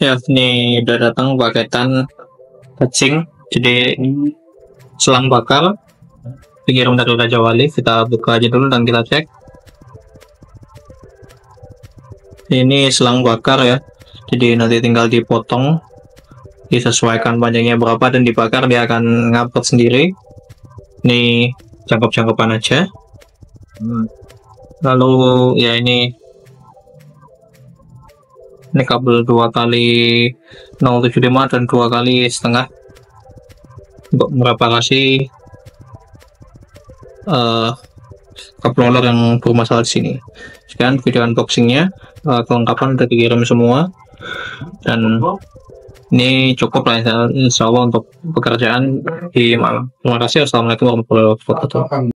Ya, ini udah datang paketan cacing. Jadi ini selang bakar dikirim dari Raja Wali. Kita buka aja dulu dan kita cek. Ini selang bakar ya. Jadi nanti tinggal dipotong, disesuaikan panjangnya berapa dan dibakar, dia akan ngapet sendiri. Ini cakep-cakepan aja. Lalu ya ini kabel 2 kali 075 dan 2 kali setengah untuk mereparasi controller yang bermasalah di sini. Sekian video unboxingnya, kelengkapan udah dikirim semua dan ini cukup lah insya Allah untuk pekerjaan di malam. Terima kasih. Assalamualaikum warahmatullahi wabarakatuh.